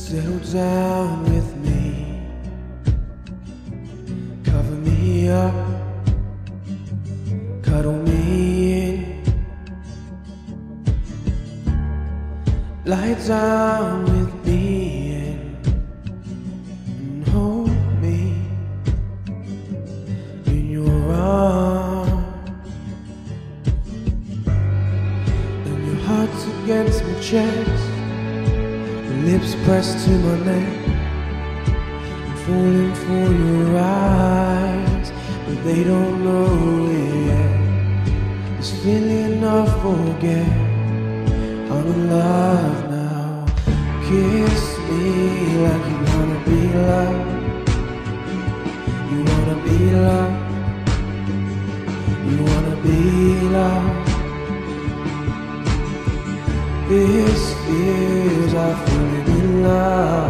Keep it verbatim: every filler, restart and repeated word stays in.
Settle down with me, cover me up, cuddle me in, lie down with me and, and hold me in your arms, and your heart's against my chest, lips pressed to my neck. I'm falling for your eyes, but they don't know it yet. This feeling I forget, I'm in love now. Kiss me like you wanna be loved. You wanna be loved. You wanna be loved. This feels like falling in love.